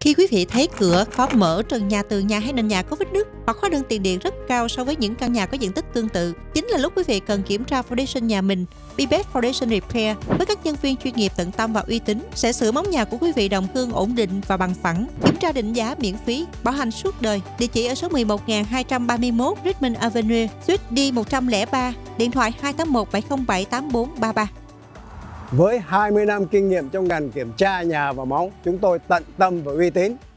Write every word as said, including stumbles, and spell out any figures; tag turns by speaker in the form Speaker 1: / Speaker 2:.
Speaker 1: Khi quý vị thấy cửa khó mở, trần nhà, tường nhà hay nền nhà có vết nứt hoặc hóa đơn tiền điện rất cao so với những căn nhà có diện tích tương tự, chính là lúc quý vị cần kiểm tra foundation nhà mình. bê bê ét Foundation Repair với các nhân viên chuyên nghiệp tận tâm và uy tín sẽ sửa móng nhà của quý vị đồng hương ổn định và bằng phẳng. Kiểm tra định giá miễn phí, bảo hành suốt đời. Địa chỉ ở số mười một nghìn hai trăm ba mươi mốt Richmond Avenue, Suite D một không ba, điện thoại hai tám một bảy không bảy tám bốn ba ba.
Speaker 2: Với hai mươi năm kinh nghiệm trong ngành kiểm tra nhà và móng, chúng tôi tận tâm và uy tín.